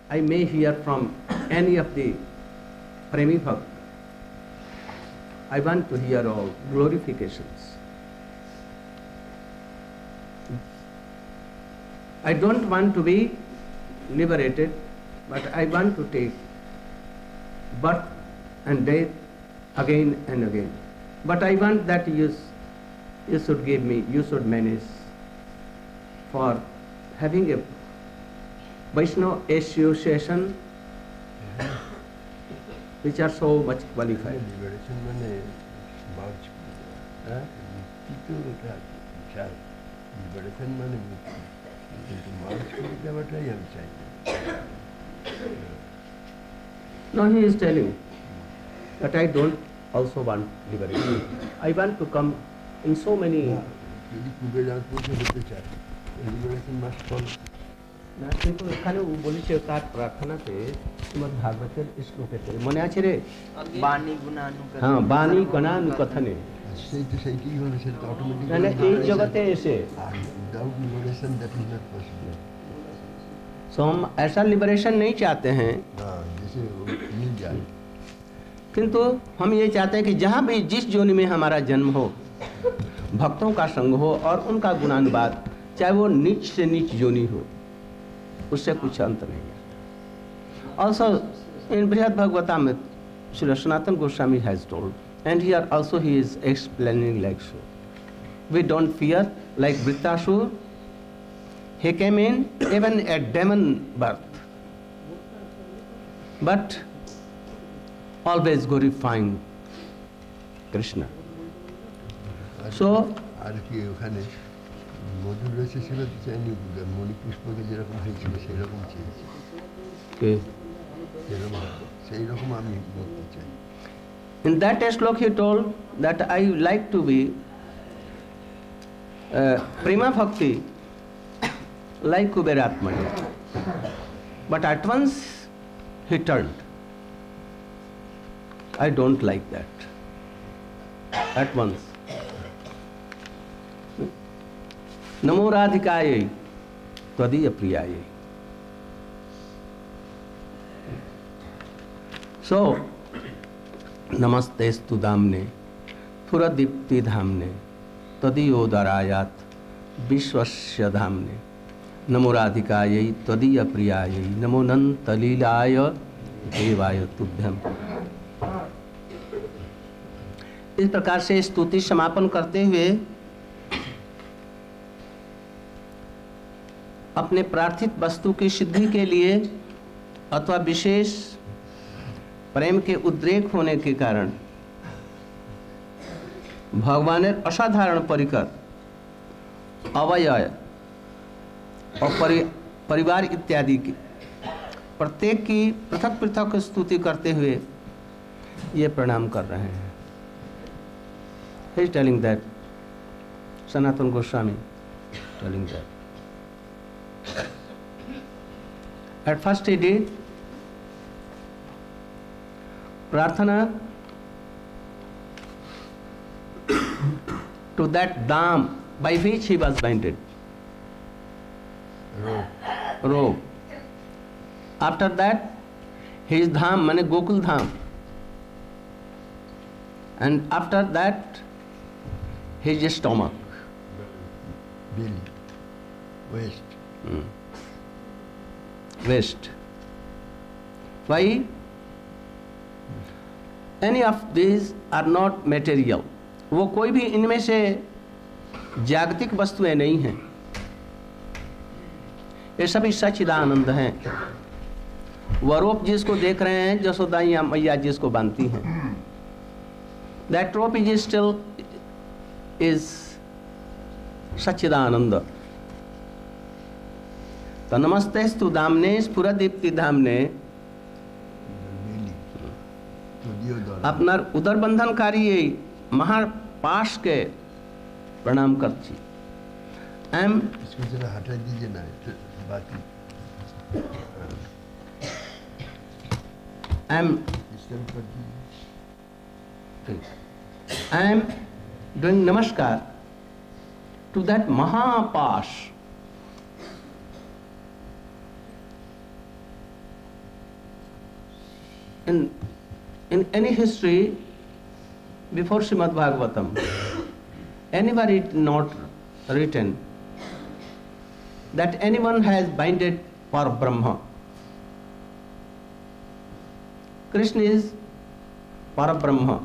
I may hear from any of the Premi Bhakt, I want to hear all glorifications. I don't want to be liberated, but I want to take birth and death again and again. But I want that you should give me, you should manage for having a Vaishnava association which are so much qualified. Liberation means march. Liberation means No, he is telling that I don't also want liberation. I want to come in so many. Liberation must follow. না কিন্তু এখানে ও বলেছে তার প্রার্থনাতে শ্রীমদ্ ভাগবতের শ্লোকেতে মনে আছে রে বাণী গুণানুকথনে হ্যাঁ বাণী গণানুকথনে সেইটি হলো সেটা অটোমেটিক মানে এই জগতে এসে without liberation that is not possible. सो हम ऐसा लिबरेशन नहीं चाहते हैं जैसे मिल जाए, किंतु हम ये चाहते हैं कि जहाँ भी जिस योनि में हमारा जन्म हो भक्तों का संग हो और उनका गुणानुवाद, चाहे वो नीच से नीच योनि हो, उससे कुछ अंत नहीं आता. Also in Brihad Bhagavatamrita, Srila Sanatana Goswami has told, and here also he is explaining like so. We don't fear like Vritrasura. He came in even a demon birth, but always glorifying Krishna. So আর কি ওখানে মধুর রসে ছিল চাইনি মণিপুষ্পকে যেরকম হয়েছিল সেই রকম চেয়েছি, সেই রকম আমি বলতে চাই. in that slok he told that I like to be prema bhakti like Kuberatmani, but at once he turned. I don't like that. At once. Namo Radhikaye Tvadiya Priyaye. So, Namastestu Damne Puradipti Dhamne Tvadiyo Darayat Vishwasya Dhamne Namo Radhikaye Tvadiya Priyaye Namo Nantalilaya Devaya Tubhyam. इस प्रकार से स्तुति समापन करते हुए अपने प्रार्थित वस्तु की सिद्धि के लिए अथवा विशेष प्रेम के उद्रेक होने के कारण भगवानेर असाधारण परिकर अवयव और परिवार इत्यादि की प्रत्येक की पृथक पृथक स्तुति करते हुए ये प्रणाम कर रहे हैं. He is telling that, Sanatana Goswami telling that. At first he did prarthana to that dham by which he was binded. Robe. After that, his dham, mane Gokul dham. And after that, his stomach. Belly. Waist. Waist. Why? Any of these are not material. वो कोई भी इनमें से जागतिक वस्तुएं नहीं हैं. ये सभी सच्चिदानंद हैं. वह जिसको देख रहे हैं जसोदा मैया जिसको बांधती हैं, that rope is still is सच्चिदानंद. तो नमस्तेस्तु धामने स्फुरदीप्ति धामने अपना उदर बंधनकारी महापाश के प्रणाम करती. एम इसको जरा हटा दीजिए ना बाकी. एम इसका कर दीजिए. I am doing namaskar to that Maha. in any history before Srimad Bhagavatam, anywhere it not written that anyone has binded for Brahma. Krishna is Parabrahma.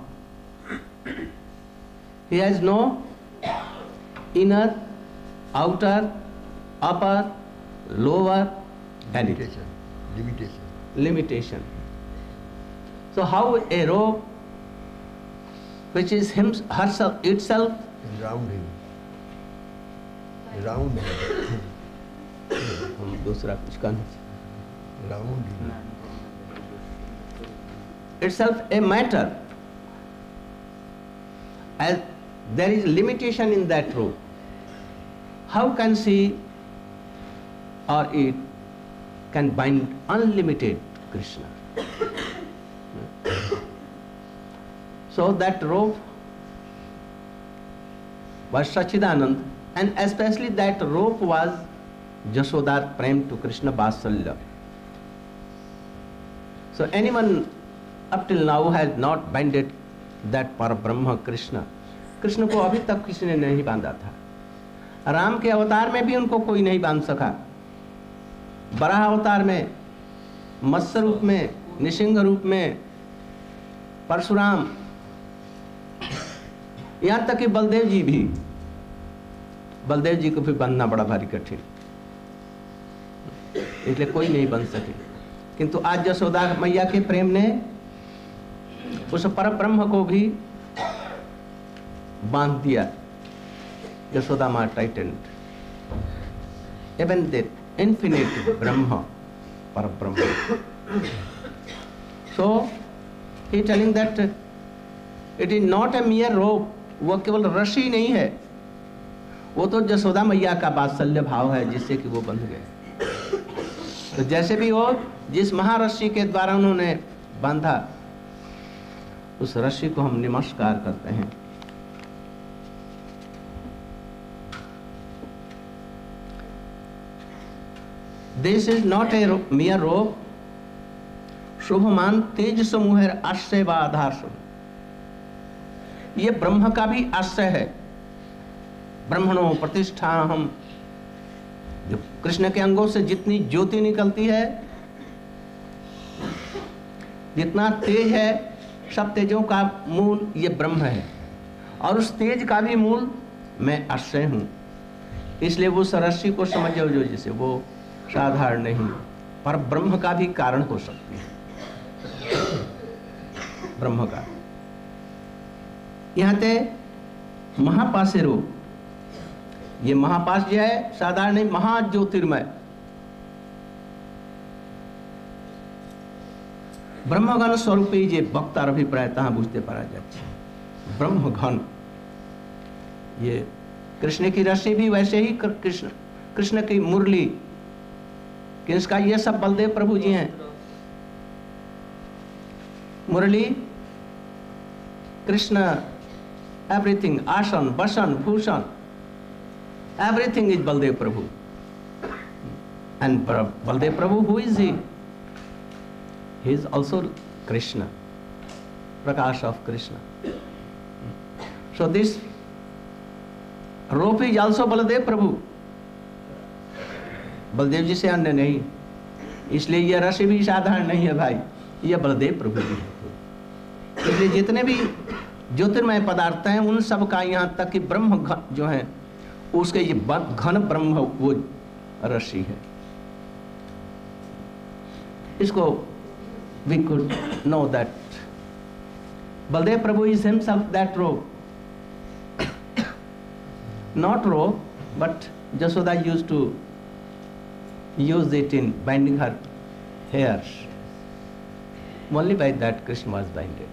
He has no inner, outer, upper, lower, anything. Limitation. So how a rope which is herself itself Around him. दूसरा कुछ कहना Around him. itself a matter, as there is limitation in that rope, how can she or it can bind unlimited Krishna? So that rope was Sachidanand, and especially that rope was Jasodar Prem to Krishna Vasalya. So anyone up till now has not binded that Parabrahma Krishna. Krishna को अभी तक किसी ने नहीं बांधा था। राम के अवतार में भी उनको कोई नहीं बांध सका। बराह अवतार में, मत्स्य रूप में, निसिंह रूप में, परशुराम, यहाँ तक कि बलदेव जी भी, बलदेव जी को भी बांधना बड़ा भारी कठिन, इसलिए कोई नहीं बन सके। किंतु आज यशोदा मैया के प्रेम ने उस परब्रह्म को भी बांध दिया। यशोदा माँ tightened even the infinite Brahma, Parabrahma. So he is telling that it is not a mere rope, वो केवल रस्सी नहीं है, वो तो यशोदा मैया का वात्सल्य भाव है जिससे कि वो बंध गए। तो जैसे भी हो, जिस महारस्सी के द्वारा उन्होंने बांधा, उस रस्सी को हम नमस्कार करते हैं। This is not a mere rope, Shubman तेज समूह आश्रय व आधार समूह। ये ब्रह्म का भी आश्रय है। ब्रह्मणो प्रतिष्ठा, हम जो कृष्ण के अंगों से जितनी ज्योति निकलती है, जितना तेज है, सब तेजों का मूल ये ब्रह्म है, और उस तेज का भी मूल मैं आश्रय हूं। इसलिए वो रस्सी को समझो जो जिसे वो साधारण नहीं, पर ब्रह्म का भी कारण हो सकती है। ब्रह्म का यहाँ ते महापाश रूप, ये महापाश जो है साधारण नहीं, महाज्योतिर्मय ब्रह्मघन स्वरूपी जे वक्तार अभिप्राय तहाँ बुझते पारा जाए। ब्रह्मघन, ये कृष्ण की रस्सी भी वैसे ही कृष्ण की मुरली, किसका? ये सब बलदेव प्रभु जी हैं। मुरली, कृष्ण, एवरीथिंग, आसन, बसन, भूषण, everything is Baladev Prabhu. And Baladev Prabhu, who is he? He is also Krishna, Prakash of Krishna. So this rope is also Baladev Prabhu. Baladev ji से अन्य नहीं, इसलिए यह रस्सी भी साधारण नहीं है भाई, यह बलदेव प्रभु जी है। इसलिए जितने भी ज्योतिर्मय पदार्थ हैं, उन सब का यहाँ तक कि ब्रह्म घन जो है, उसके ये घन ब्रह्म वो रस्सी है। इसको we could know that Baldev Prabhu is himself that rope. Not rope, but Jashoda used to use it in binding her hairs. Only by that Krishna was binded.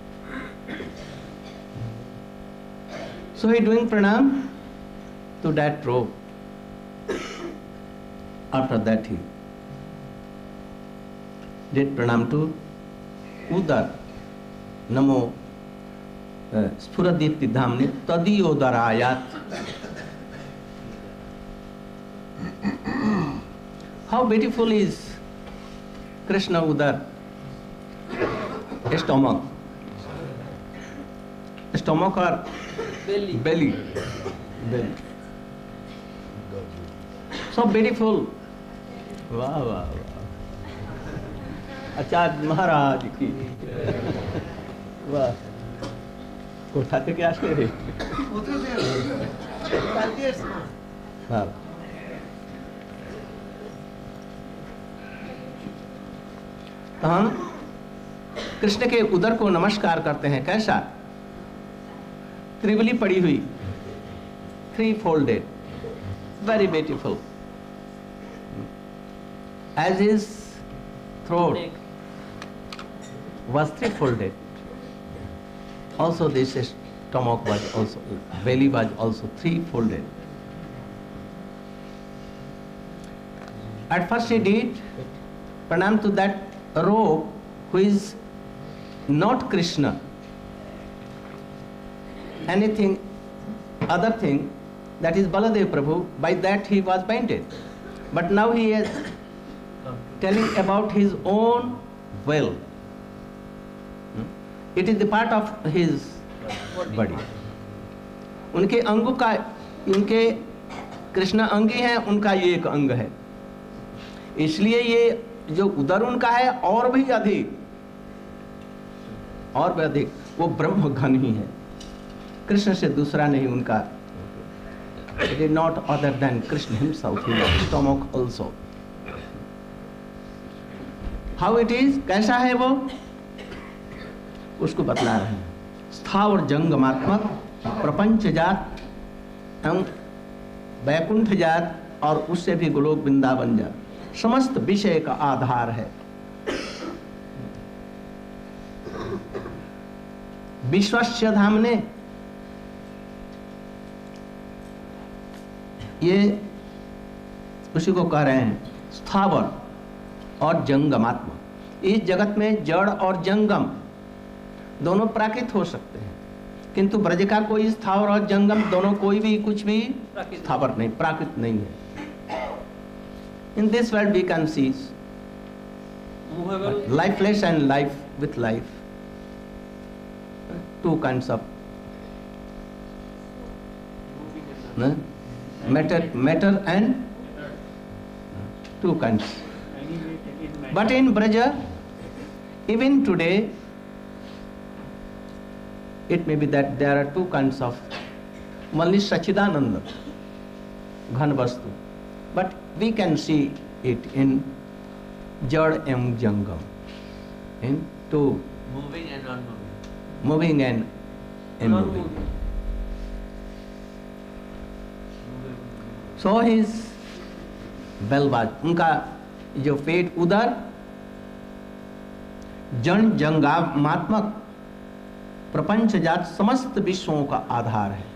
So he doing pranam to that rope. After that he did pranam to उदर, नमो स्फुरदीप्ति Dhamne तदीयोदरायात। How beautiful is Krishna Udar. stomach. Stomach or belly. belly. Belly. So beautiful. वाह वाह वाह, आचार्य महाराज की वाह, कोठा থেকে আসলে রে हाँ। तो हम कृष्ण के उदर को नमस्कार करते हैं, कैसा? त्रिवली पड़ी हुई, 3 folded, very beautiful. As his throat was 3 folded, also this stomach was also, belly was also 3 folded. At first he did pranam to that robe who is not Krishna, anything other thing, that is Baladev Prabhu, by that he was binded. But now he is telling about his own will. It is the part of his body. उनके अंगों का, इनके कृष्ण अंगी हैं, उनका ये एक अंग है, इसलिए ये जो उदर उनका है और भी अधिक वो ब्रह्म घन ही है, कृष्ण से दूसरा नहीं उनका. It is not other than Krishna himself, his stomach also. How it is, कैसा है वो, उसको बतला रहे हैं. स्थावर जंगमात्मक, प्रपंच जात एवं वैकुंठ जात और उससे भी गोलोक वृंदावन जात, समस्त विषय का आधार है. विश्वस्य धामने, ये उसी को कह रहे हैं, स्थावर और जंगमात्मा. इस जगत में जड़ और जंगम दोनों प्राकृत हो सकते हैं, किंतु ब्रज का कोई स्थावर और जंगम दोनों कोई भी कुछ भी स्थावर नहीं, प्राकृत नहीं है. In this world we can see lifeless and life with life, two kinds of matter and two kinds. But in Braja, even today, it may be that there are two kinds of, one is Sachidananda, Ghan Vastu, but we can see it in Jad and Jangam, in two, Moving and non-moving. moving and immoving. So his belvaj, उनका जो पेट उदर जन जंगात्मक प्रपंच जात समस्त विश्वों का आधार है.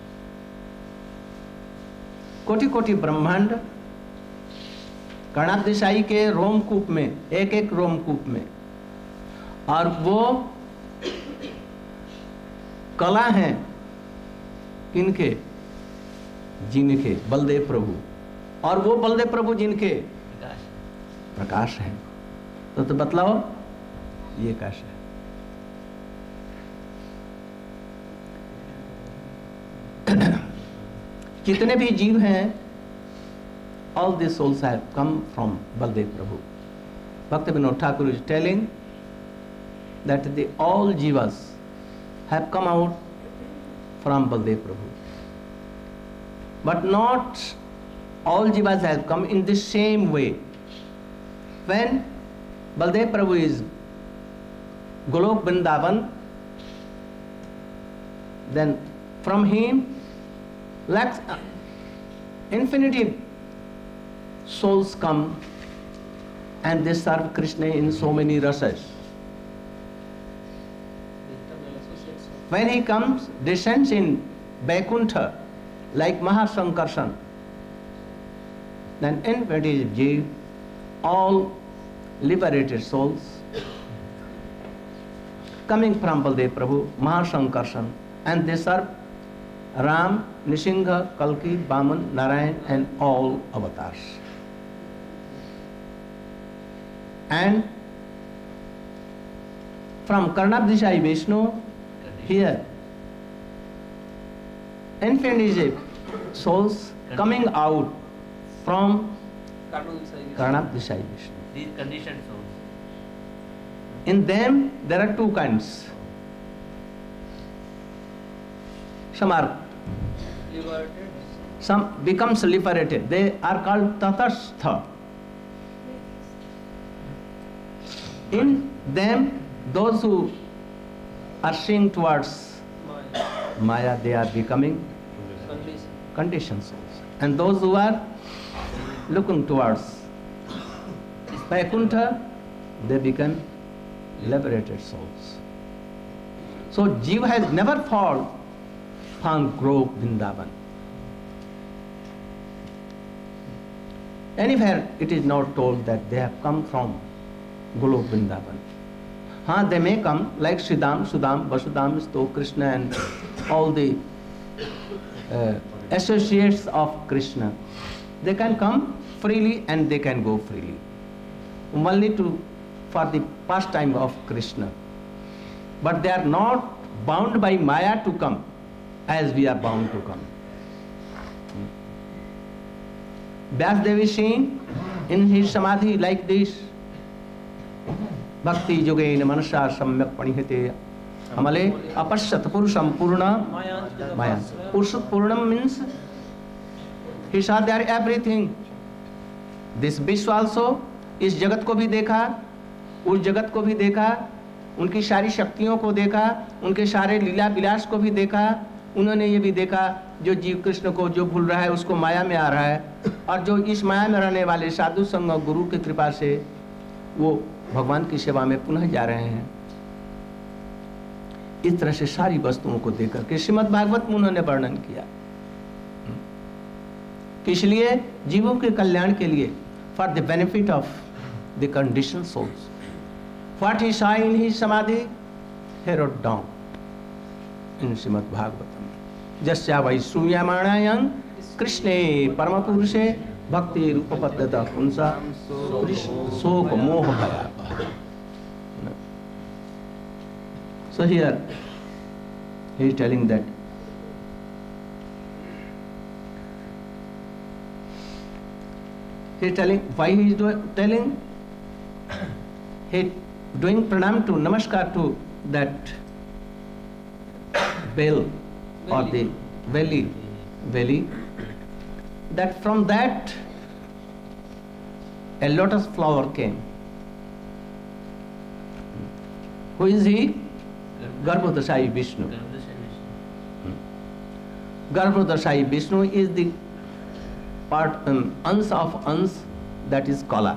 कोटि कोटि ब्रह्मांड कर्णातिशायी के रोमकूप में, एक एक रोमकूप में, और वो कला हैं किनके, जिनके बलदेव प्रभु, और वो बलदेव प्रभु जिनके प्रकाश हैं. तो बतलाओ ये कैसे है? जितने भी जीव हैं, all these souls have come from Baldev Prabhu. Bhakti Vinod Thakur is telling that all jivas have come out from Baldev Prabhu. But not all jivas have come in the same way. When Baldev Prabhu is Golok Vrindavan, then from him lakhs, infinity souls come and they serve Krishna in so many rasas. When he comes, descends in Vaikuntha like Mahasankarshan, then infinity jiv, all liberated souls coming from Baldev Prabhu, Mahasankarshan, and they serve Ram, Nisingha, Kalki, Vaman, Narayan and all avatars. And from Karnabdishai Vishnu, here infinite souls coming out from Karnabdishai Vishnu. These conditioned souls. In them there are two kinds. Some becomes liberated. They are called Tatastha. In them, those who are seeing towards Maya, they are becoming conditioned souls. And those who are looking towards Vaikuntha, they become liberated souls. So Jiva has never found Golok Vrindavan. Anywhere it is not told that they have come from Golok Vrindavan. They may come like Sridham, Sudam, Vasudham, Sto, Krishna and all the associates of Krishna. They can come freely and they can go freely. Only for the pastime of Krishna. But they are not bound by Maya to come as we are bound to come. Vyasdev is saying in his samadhi like this: Bhakti yogein manasya samyak panihate amale apashyat purusham purna maya. Purusham purnam means he saw there everything. This Vishwa also, इस जगत को भी देखा, उस जगत को भी देखा, उनकी सारी शक्तियों को देखा, उनके सारे लीला विलास को भी देखा. उन्होंने ये भी देखा जो जीव कृष्ण को जो भूल रहा है उसको माया में आ रहा है, और जो इस माया में रहने वाले साधु संग गुरु की कृपा से वो भगवान की सेवा में पुनः जा रहे हैं. इस तरह से सारी वस्तुओं को देखकर के श्रीमद् भागवत में उन्होंने वर्णन किया. इसलिए जीवों के कल्याण के लिए, for the benefit of the conditioned souls, what he saw in his samadhi, he wrote down in Srimad Bhagavatam. Jasya vai suyamanayan Krishne Paramapuruše Bhakti Rupapaddata Punsa Sokha Moha Bhaya. So here he is telling that he is telling why he is telling he doing pranam to namaskar to that bell or the valley, that from that a lotus flower came. Who is he? Garbhodashai Vishnu. Garbhodashai Vishnu is the part ans of ans, that is Kala.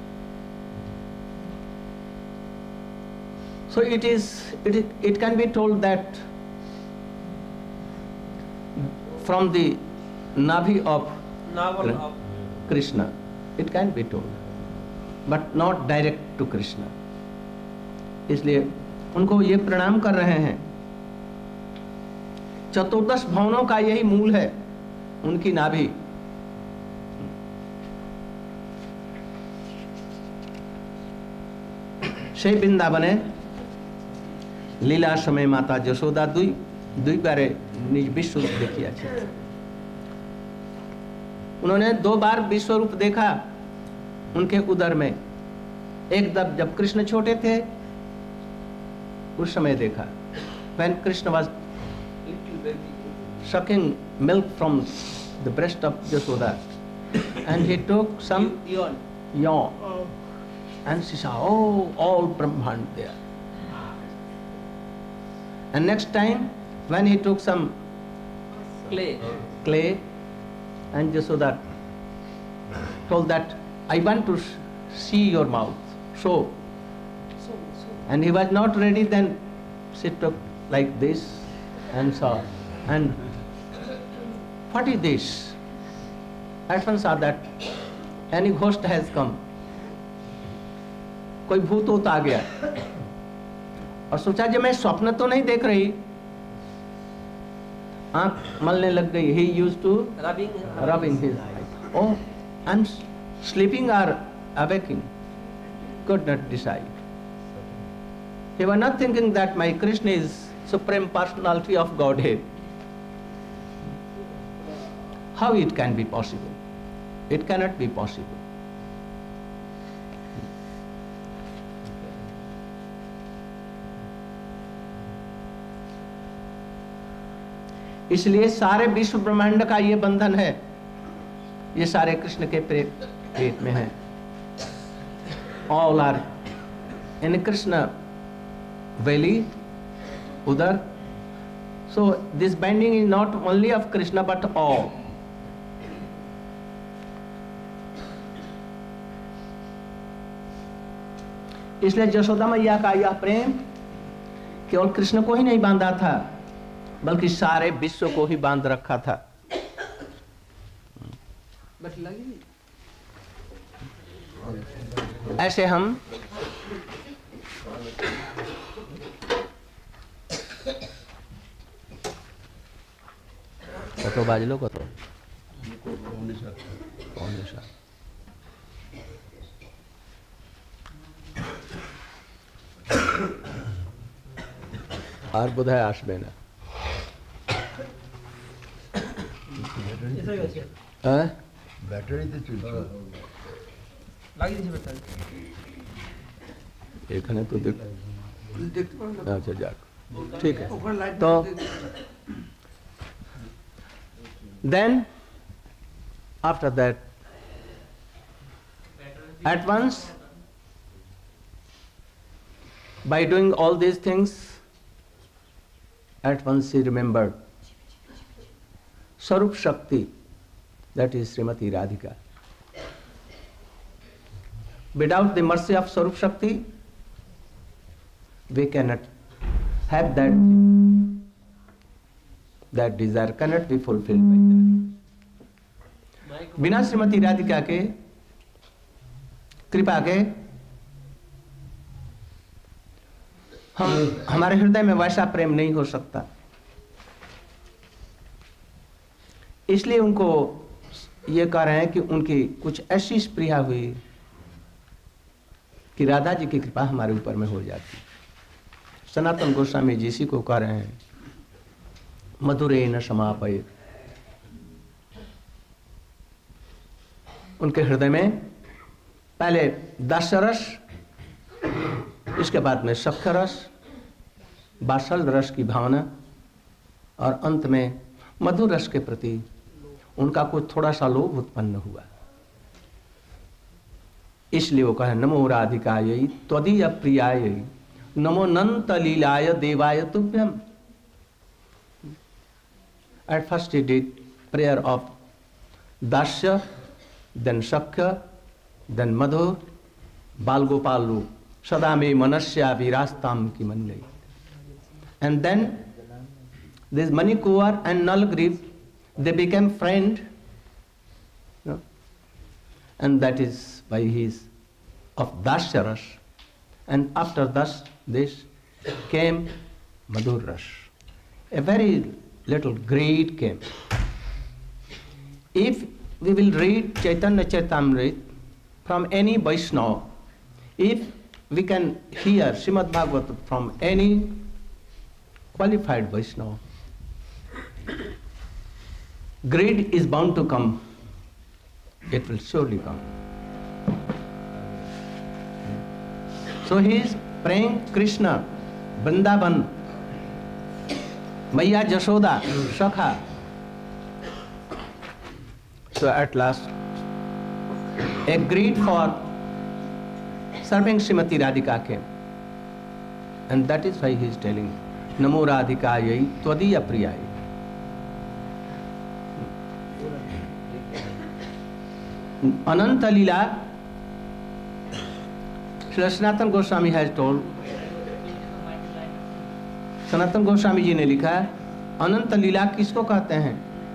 So it can be told that from the Navi of Krishna, it can be told, but not direct to Krishna. इसलिए उनको ये प्रणाम कर रहे हैं. चतुर्दश भवनों का यही मूल है, उनकी नाभि. সেই বৃন্দাবনে লীলা সময় মাতা যশোদা দুইবারে निज विश्व रूप देखिया. उन्होंने 2 बार विश्व रूप देखा उनके उदर में. एक जब कृष्ण छोटे थे उस समय देखा, when Krishna was sucking milk from the breast of Yashoda, and he took some yawn, and she saw all Brahman there. And next time when he took some clay and Yashoda told that, I want to see your mouth, so. And he was not ready, then she took like this and saw. And what is this? At once saw that any ghost has come. कोई भूत वूत आ गया. और सोचा जब मैं स्वप्न तो नहीं देख रही, आंख मलने लग गई. He used to rubbing his eyes. Oh, I'm sleeping or awaking, could not decide. He was not thinking that my Krishna is supreme personality of Godhead. How it can be possible? It cannot be possible. इसलिए सारे विश्व ब्रह्मांड का ये बंधन है, ये सारे कृष्ण के पेट में है. All are in Krishna belly, Udar. So this binding is not only of Krishna but all. इसलिए यशोदा मैया का यह प्रेम केवल कृष्ण को ही नहीं बांधा था, बल्कि सारे विश्व को ही बांध रखा था. ऐसे हम কত বাজলো কত? আর বোধহয় আসবে না. হ্যাঁ ব্যাটারিতে চলছে, লাগিয়ে দিয়েছে ব্যাটারি। এখানে তো দেখতে পারেন না। আচ্ছা যাক, ঠিক আছে. ওখানে লাইট তো then after that at once by doing all these things at once he remembered Sarup Shakti, that is Srimati Radhika. Without the mercy of Sarup Shakti we cannot have that thing. That desire cannot be fulfilled by that. बिना श्रीमती राधिका के कृपा के हमारे हृदय में वैसा प्रेम नहीं हो सकता. इसलिए उनको ये कह रहे हैं कि उनकी कुछ ऐसी स्पृहा हुई कि राधा जी की कृपा हमारे ऊपर में हो जाती. सनातन गोस्वामी जी इसी को कह रहे हैं मधुरेण समापयेत्. उनके हृदय में पहले दास्य रस, इसके बाद में सख्य रस, बासल रस की भावना, और अंत में मधुर रस के प्रति उनका कुछ थोड़ा सा लोभ उत्पन्न हुआ. इसलिए वो कहे नमो राधिकायै त्वदीय प्रियायै नमो नंत लीलाय देवाय तुभ्यम. At first he did prayer of Dasya, then Shakya, then Madhur, Bal Gopalu, Sadame Manasya Virastam ki Mangai. And then this Manikuvar and Nalagriv, they became friend, no? And that is why he is of Dasya Ras. And after this came Madhur Ras. A very little greed came. If we will read Chaitanya Charitamrita from any Vaishnava, if we can hear Srimad Bhagavatam from any qualified Vaishnava, greed is bound to come. It will surely come. So he is praying Krishna, Vrindavan, Maya Jashoda, Shakha. So at last, a greed for serving Srimati Radhika came. And that is why he is telling, Namo Radhikayai Tvadiya Priyai. Ananta Leela, Sri Sanatana Goswami has told, Sanatan Goswami ji ने लिखा है अनंत लीला किसको कहते हैं?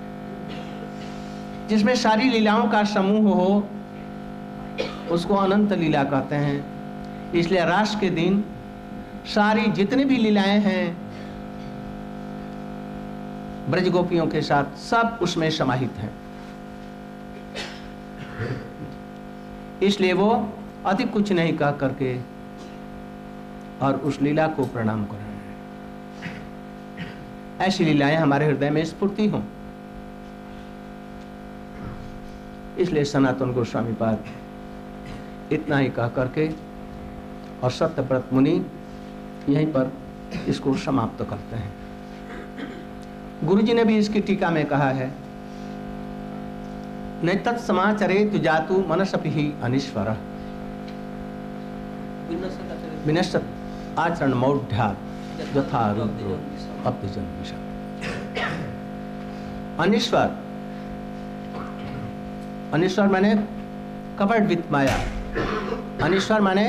जिसमें सारी लीलाओं का समूह हो उसको अनंत लीला कहते हैं. इसलिए रास के दिन सारी जितनी भी लीलाएं हैं ब्रज गोपियों के साथ सब उसमें समाहित हैं. इसलिए वो अधिक कुछ नहीं कह करके और उस लीला को प्रणाम कराना है। ऐसी लीलाएं हमारे हृदय में स्फूर्ति हों। इसलिए सनातन गोस्वामी पाद इतना ही कह करके और सत्यव्रत मुनि यहीं पर इसको समाप्त करते हैं। गुरु जी ने भी इसकी टीका में कहा है, नैतत् समाचरे तु जातु मनसपि ही अनिश्वरः विनश्यत् आचरण मौढ़्यात् यथा रुद्रो अप्यजन विषम्। अनिश्वर, अनिश्वर माने कवर्ड विथ माया। अनिश्वर माने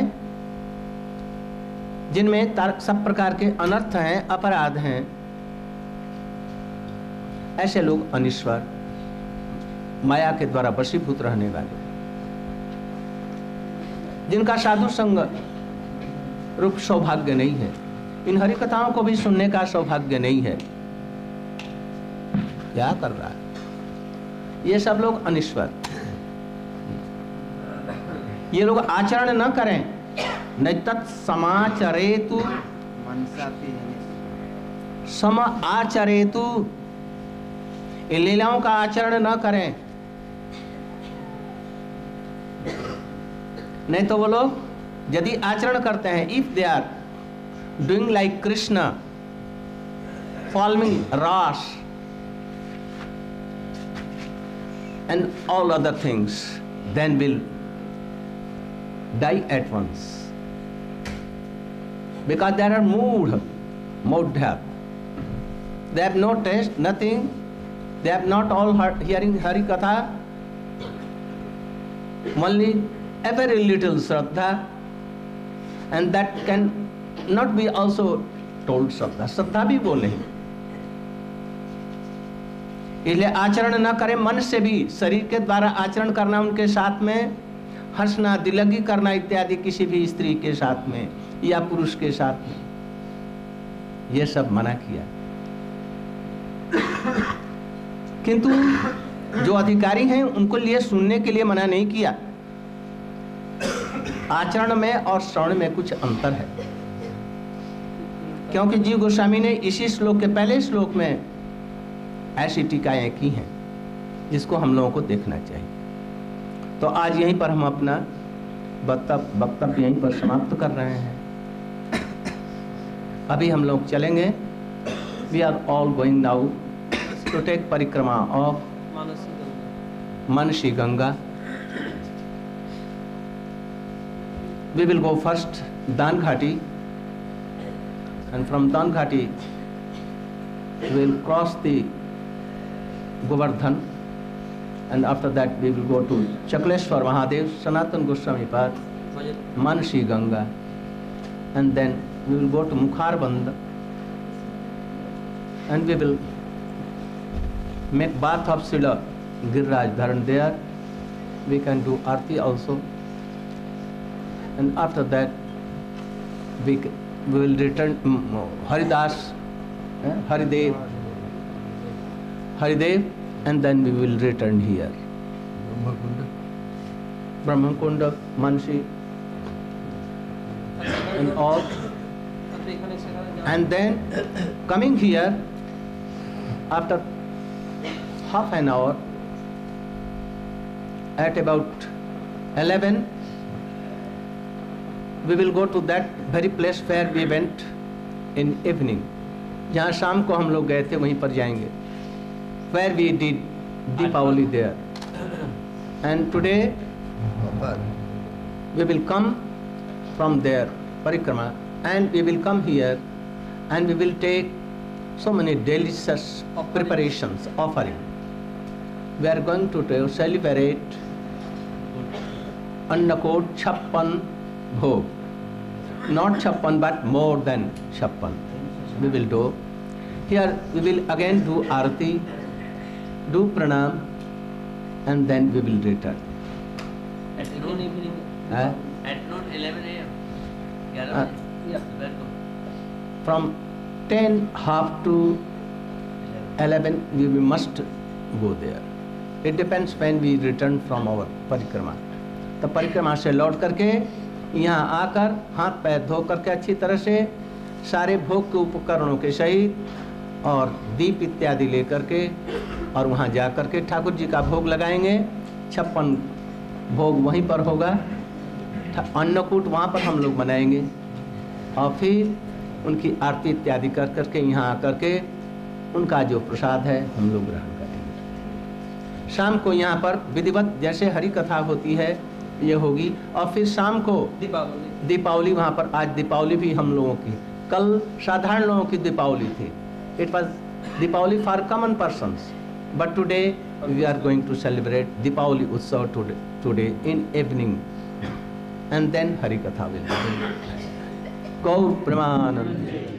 जिनमें सब प्रकार के अनर्थ हैं, अपराध हैं, ऐसे लोग अनिश्वर, माया के द्वारा वशीभूत रहने वाले, जिनका साधु संग रूप सौभाग्य नहीं है, इन हरि कथाओं को भी सुनने का सौभाग्य नहीं है। क्या कर रहा है ये सब लोग अनिश्वर। ये लोग आचरण न करें, नैतत् समाचरेतु सम आचरेतु, इन लीलाओं का आचरण न करें। नहीं तो वो लोग यदि आचरण करते हैं, if they are doing like Krishna, following raas and all other things, then will die at once, because they are moodha. They have no taste, nothing. They have not all hearing Hari Katha, only a very little Shraddha, and that can not be also told Shraddha. Shraddha भी वो नहीं। इसलिए आचरण न करें, मन से भी, शरीर के द्वारा आचरण करना, उनके साथ में हंसना, दिलगी करना इत्यादि, किसी भी स्त्री के साथ में या पुरुष के साथ में, यह सब मना किया। किंतु जो अधिकारी हैं उनको लिए सुनने के लिए मना नहीं किया। आचरण में और श्रवण में कुछ अंतर है, क्योंकि जीव गोस्वामी ने इसी श्लोक के पहले श्लोक में ऐसी टीकाएं की हैं जिसको हम लोगों को देखना चाहिए। तो आज यहीं पर हम अपना वक्तव्य यहीं पर समाप्त कर रहे हैं। अभी हम लोग चलेंगे। We are all going now to take parikrama of Manasi Ganga. We will go first Dan Ghati, and from Dan Ghati we will cross the Govardhan, and after that we will go to Chakleshwar Mahadev, Sanatan Goswami Path, Manasi Ganga, and then we will go to Mukharband, and we will make bath of Srila Giriraj Dharan there. We can do Aarti also, and after that we will return Haridas, Haridev, and then we will return here. Brahmakunda, Mansi, and all. And then coming here after half an hour, at about 11, we will go to that very place where we went in evening. जहाँ शाम को हम लोग गए थे वहीं पर जाएंगे, where we did Deepavali there. And today we will come from there, Parikrama, and we will come here and we will take so many delicious preparations, offering. We are going to celebrate Annakot Chappan Bhog. Not Chappan, but more than Chappan. We will do. Here we will again do Aarti, do Pranam, and then we will return. At noon evening? At noon 11 a.m. Yeah. From 10 half to 11 we must go there. It depends when we return from our parikrama. तो परिक्रमा से लौट करके यहाँ आकर हाथ पैर धो करके अच्छी तरह से सारे भोग के उपकरणों के सहित और दीप इत्यादि लेकर के और वहाँ जा कर के ठाकुर जी का भोग लगाएंगे। 56 भोग वहीं पर होगा, अन्नकूट वहाँ पर हम लोग बनाएंगे और फिर उनकी आरती इत्यादि कर करके यहाँ आकर के उनका जो प्रसाद है हम लोग ग्रहण करेंगे। शाम को यहाँ पर विधिवत जैसे हरि कथा होती है ये होगी और फिर शाम को दीपावली वहाँ पर, आज दीपावली भी हम लोगों की, कल साधारण लोगों की दीपावली थी। It was Deepawali for common persons, but today we are going to celebrate Deepawali उत्सव today in evening and then Hari katha will. गौ प्रेमानंद।